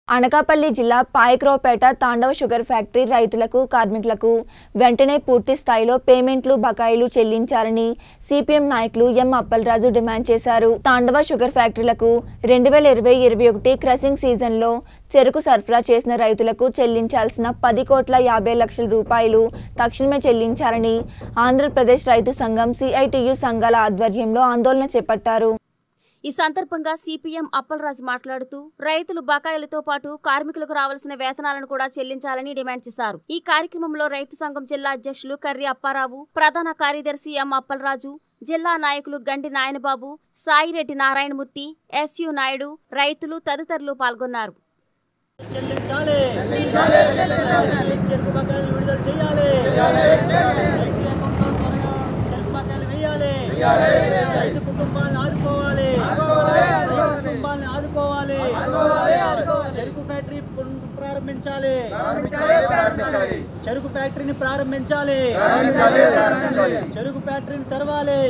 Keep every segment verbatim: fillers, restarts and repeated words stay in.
అనకాపల్లి జిల్లా పాయక్రావుపేట తాండవ sugar factory రైతులకు కార్మికులకు వెంటనే పూర్తి స్థాయిలో పేమెంట్లు బకాయిలు చెల్లించాలని సిపిఎం నాయకులు ఎం అప్పలరాజు డిమాండ్ చేశారు. తాండవ షుగర్ ఫ్యాక్టరీలకు రెండు వేల ఇరవై ఇరవై ఒకటి క్రషింగ్ సీజన్లో చెరకు సరఫరా చేసిన రైతులకు చెల్లించాల్సిన పది కోట్ల యాభై లక్షల రూపాయలు తక్షణమే చెల్లించాలని ఆంధ్రప్రదేశ్ రైతు సంఘం సిఐటియు సంఘాల ఆధ్వర్యంలో ఆందోళన చేపట్టారు. ఈ సందర్భంగా సిపిఎం అప్పలరాజు మాట్లాడుతూ రైతులు బకాయిలతో పాటు కార్మికులకు రావాల్సిన వేతనాలను కూడా చెల్లించాలని డిమాండ్ చేశారు. ఈ కార్యక్రమంలో రైతు సంఘం జిల్లా అధ్యక్షులు కర్రి అప్పారావు, ప్రధాన కార్యదర్శి ఎం అప్పలరాజు, జిల్లా నాయకులు గండి నాయనబాబు, సాయిరెడ్డి నారాయణమూర్తి, ఎస్యు నాయుడు, రైతులు తదితరులు పాల్గొన్నారు. చెరుకు ఫ్యాక్టరీ ప్రారంభించాలి చెరుకు ఫ్యాక్టరీని ప్రారంభించాలి చెరుకు ఫ్యాక్టరీని తెరవాలి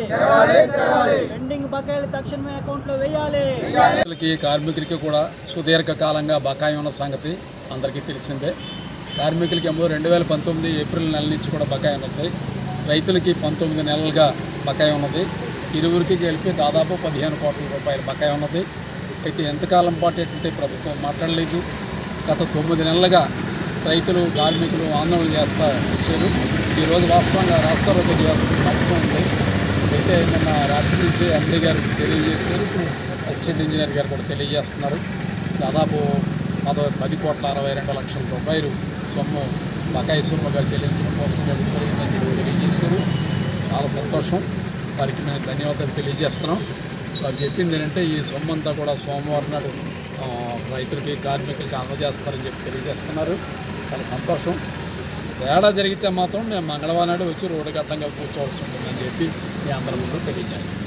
పెండింగ్ బకాయిలు తక్షణమే అకౌంట్ లో వేయాలి. కార్మికులకి కూడా సుదీర్ఘకాలంగా బకాయి ఉన్న సంగతి అందరికీ తెలిసిందే. కార్మికులకేమో రెండు వేల పంతొమ్మిది ఏప్రిల్ నెల నుంచి కూడా బకాయి ఉన్నది. రైతులకి పంతొమ్మిది నెలలుగా బకాయి ఉన్నది. ఇరువురికి కలిపి దాదాపు పదిహేను కోట్ల రూపాయల బకాయి ఉన్నది. అయితే ఎంతకాలం పాటు ఎటువంటి ప్రభుత్వం మాట్లాడలేదు. గత తొమ్మిది నెలలుగా రైతులు కార్మికులు ఆందోళన చేస్తూ వచ్చారు. ఈరోజు వాస్తవంగా రాస్తా రోకో చేయాల్సిన అవసరం ఉంది. అయితే నిన్న రాత్రి నుంచి ఎండీ గారు తెలియజేశారు, అసిస్టెంట్ ఇంజనీర్ గారు కూడా తెలియజేస్తున్నారు. దాదాపు పద పది కోట్ల అరవై రెండు లక్షల రూపాయలు సొమ్ము బకాయి సొమ్ముగా చెల్లించడం కోసం జరిగిందని తెలియజేశారు. చాలా సంతోషం. వారికి మేము ధన్యవాదాలు తెలియజేస్తున్నాం. వారు చెప్పింది ఏంటంటే ఈ సొమ్ము అంతా కూడా సోమవారం నాడు రైతులకి కార్మికులకి అందజేస్తారని చెప్పి తెలియజేస్తున్నారు. చాలా సంతోషం. తేడా జరిగితే మాత్రం మేము మంగళవారం నాడు వచ్చి రోడ్డు గడ్డంగా కూర్చోవాల్సి ఉంటుందని చెప్పి మీ అందరి ముందు తెలియజేస్తున్నాం.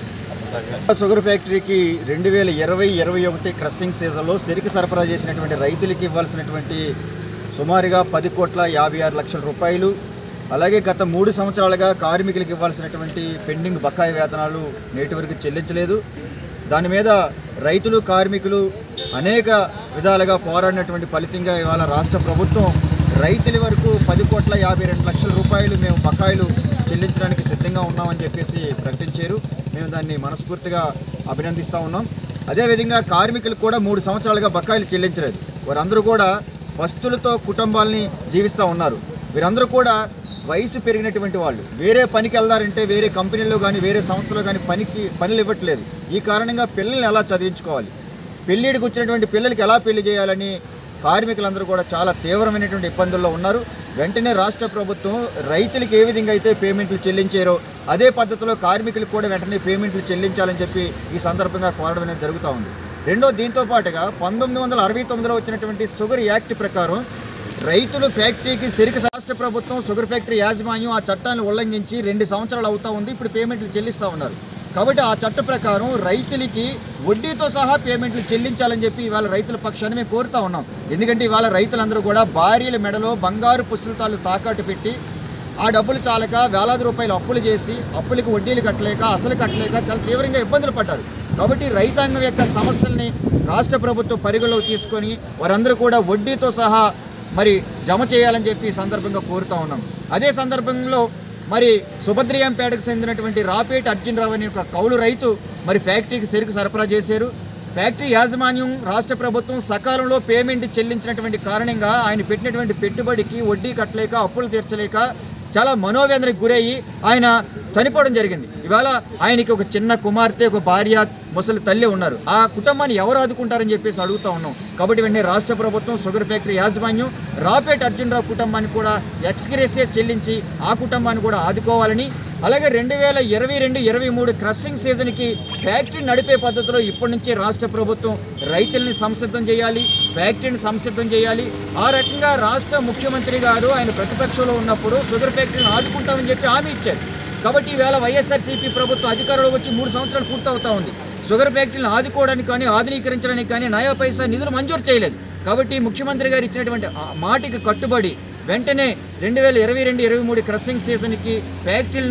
షుగర్ ఫ్యాక్టరీకి రెండు వేల ఇరవై ఇరవై ఒకటి క్రషింగ్ సీజన్లో చెరకు సరఫరా చేసినటువంటి రైతులకి ఇవ్వాల్సినటువంటి సుమారుగా పది కోట్ల యాభై ఆరు లక్షల రూపాయలు, అలాగే గత మూడు సంవత్సరాలుగా కార్మికులకు ఇవ్వాల్సినటువంటి పెండింగ్ బకాయి వేతనాలు నేటి వరకు చెల్లించలేదు. దాని మీద రైతులు కార్మికులు అనేక విధాలుగా పోరాడినటువంటి ఫలితంగా ఇవాళ రాష్ట్ర ప్రభుత్వం రైతుల వరకు పది కోట్ల యాభై రెండు లక్షల రూపాయలు మేము బకాయిలు చెల్లించడానికి సిద్ధంగా ఉన్నామని చెప్పేసి ప్రకటించారు. మేము దాన్ని మనస్ఫూర్తిగా అభినందిస్తూ ఉన్నాం. అదేవిధంగా కార్మికులు కూడా మూడు సంవత్సరాలుగా బకాయిలు చెల్లించలేదు. వారందరూ కూడా వస్తువులతో కుటుంబాలని జీవిస్తూ ఉన్నారు. వీరందరూ కూడా వయసు పెరిగినటువంటి వాళ్ళు వేరే పనికి వెళ్దారంటే వేరే కంపెనీలో కానీ వేరే సంస్థలో కానీ పనికి పనులు ఇవ్వట్లేదు. ఈ కారణంగా పిల్లల్ని ఎలా చదివించుకోవాలి, పెళ్ళిడికి వచ్చినటువంటి పిల్లలకి ఎలా పెళ్లి చేయాలని కార్మికులందరూ కూడా చాలా తీవ్రమైనటువంటి ఇబ్బందుల్లో ఉన్నారు. వెంటనే రాష్ట్ర ప్రభుత్వం రైతులకు ఏ విధంగా అయితే పేమెంట్లు చెల్లించారో అదే పద్ధతిలో కార్మికులకు కూడా వెంటనే పేమెంట్లు చెల్లించాలని చెప్పి ఈ సందర్భంగా కోరడం అనేది జరుగుతూ ఉంది. రెండో దీంతో పాటుగా పంతొమ్మిది వందల అరవై తొమ్మిదిలో వచ్చినటువంటి షుగర్ యాక్ట్ ప్రకారం రైతులు ఫ్యాక్టరీకి చెరకు రాష్ట్ర ప్రభుత్వం షుగర్ ఫ్యాక్టరీ యాజమాన్యం ఆ చట్టాన్ని ఉల్లంఘించి రెండు సంవత్సరాలు అవుతూ ఉంది. ఇప్పుడు పేమెంట్లు చెల్లిస్తూ ఉన్నారు. కాబట్టి ఆ చట్ట ప్రకారం రైతులకి వడ్డీతో సహా పేమెంట్లు చెల్లించాలని చెప్పి ఇవాళ రైతుల పక్షాన్ని మేము కోరుతూ ఉన్నాం. ఎందుకంటే ఇవాళ రైతులందరూ కూడా భార్యల మెడలో బంగారు పుస్తకాలు తాకట్టు పెట్టి ఆ డబ్బులు చాలక వేలాది రూపాయలు అప్పులు చేసి అప్పులకి వడ్డీలు కట్టలేక అసలు కట్టలేక చాలా తీవ్రంగా ఇబ్బందులు పడ్డారు. కాబట్టి రైతాంగం యొక్క సమస్యల్ని రాష్ట్ర ప్రభుత్వం పరిగణలోకి తీసుకొని వారందరూ కూడా వడ్డీతో సహా మరి జమ చేయాలని చెప్పి ఈ సందర్భంగా కోరుతూ ఉన్నాం. అదే సందర్భంలో మరి సుభద్రియాంపేటకు చెందినటువంటి రాపేట అర్జునరావు అనే ఒక కౌలు రైతు మరి ఫ్యాక్టరీకి చెరకు సరఫరా చేశారు. ఫ్యాక్టరీ యాజమాన్యం రాష్ట్ర ప్రభుత్వం సకాలంలో పేమెంట్ చెల్లించినటువంటి కారణంగా ఆయన పెట్టినటువంటి పెట్టుబడికి వడ్డీ కట్టలేక అప్పులు తీర్చలేక చాలా మనోవేదనకు గురయ్యి ఆయన చనిపోవడం జరిగింది. ఇవాళ ఆయనకి ఒక చిన్న కుమార్తె, ఒక భార్య, ముసలి తల్లి ఉన్నారు. ఆ కుటుంబాన్ని ఎవరు ఆదుకుంటారని చెప్పేసి అడుగుతూ ఉన్నాం. కాబట్టి వెంటనే రాష్ట్ర ప్రభుత్వం షుగర్ ఫ్యాక్టరీ యాజమాన్యం రాపేట అర్జునరావు కుటుంబాన్ని కూడా ఎక్స్గ్రేషియస్ చెల్లించి ఆ కుటుంబాన్ని కూడా ఆదుకోవాలని, అలాగే రెండు వేల ఇరవై రెండు ఇరవై మూడు క్రషింగ్ సీజన్కి ఫ్యాక్టరీ నడిపే పద్ధతిలో ఇప్పటి నుంచే రాష్ట్ర ప్రభుత్వం రైతుల్ని సంసిద్ధం చేయాలి, ఫ్యాక్టరీని సంసిద్ధం చేయాలి. ఆ రకంగా రాష్ట్ర ముఖ్యమంత్రి గారు ఆయన ప్రతిపక్షంలో ఉన్నప్పుడు షుగర్ ఫ్యాక్టరీని ఆదుకుంటామని చెప్పి హామీ ఇచ్చారు. కాబట్టి ఈవేళ వైఎస్ఆర్సీపీ ప్రభుత్వం అధికారంలోకి వచ్చి మూడు సంవత్సరాలు పూర్తవుతూ ఉంది. షుగర్ ఫ్యాక్టరీని ఆదుకోవడానికి కానీ ఆధునీకరించడానికి కానీ నయా పైసా నిధులు మంజూరు చేయలేదు. కాబట్టి ముఖ్యమంత్రి గారు ఇచ్చినటువంటి మాటికి కట్టుబడి వెంటనే రెండు వేల ఇరవై రెండు ఇరవై మూడు క్రషింగ్ సీజన్కి ఫ్యాక్టరీని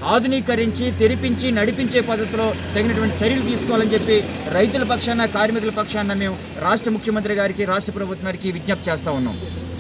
ఆధునీకరించి తెరిపించి నడిపించే పద్ధతిలో తగినటువంటి చర్యలు తీసుకోవాలని చెప్పి రైతుల పక్షాన కార్మికుల పక్షాన మేము రాష్ట్ర ముఖ్యమంత్రి గారికి రాష్ట్ర ప్రభుత్వం గారికి విజ్ఞప్తి చేస్తూ ఉన్నాం.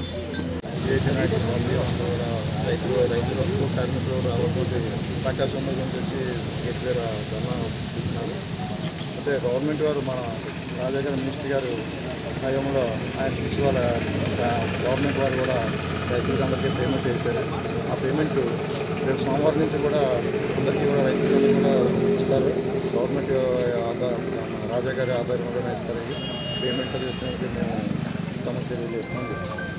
రైతులు రైతులకు కార్మికులు రాకపోతే ప్రకాశం నుంచి వచ్చి గేట్ దగ్గర ధర్నా ఇస్తున్నారు. అంటే గవర్నమెంట్ వారు మన రాజాగారి మినిస్టర్ గారు హయాంలో ఆయన తీసుకోవాల గవర్నమెంట్ వారు కూడా రైతులకు అందరికీ పేమెంట్ చేశారు. ఆ పేమెంట్ రేపు సోమవారం నుంచి కూడా అందరికీ కూడా రైతులందరూ కూడా ఇస్తారు. గవర్నమెంట్ ఆధార రాజాగారి ఆధారంలోనే ఇస్తారు. పేమెంట్ అది వచ్చినట్టు మేము తమకు తెలియజేస్తున్నాం.